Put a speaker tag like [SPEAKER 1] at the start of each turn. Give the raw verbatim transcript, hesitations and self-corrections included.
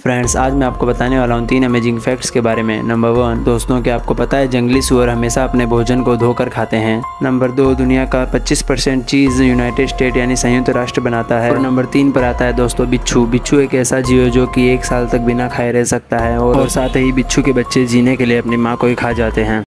[SPEAKER 1] Friends, आज मैं आपको बताने वाला हूँ तीन अमेजिंग फैक्ट्स के बारे में। नंबर वन, दोस्तों क्या आपको पता है जंगली सुअर हमेशा अपने भोजन को धोकर खाते हैं। नंबर दो, दुनिया का पच्चीस परसेंट चीज यूनाइटेड स्टेट यानी संयुक्त राष्ट्र बनाता है। और नंबर तीन पर आता है दोस्तों बिच्छू। बिच्छू एक ऐसा जीव है जो कि एक साल तक बिना खाए रह सकता है और, और साथ ही बिच्छू के बच्चे जीने के लिए अपनी माँ को ही खा जाते हैं।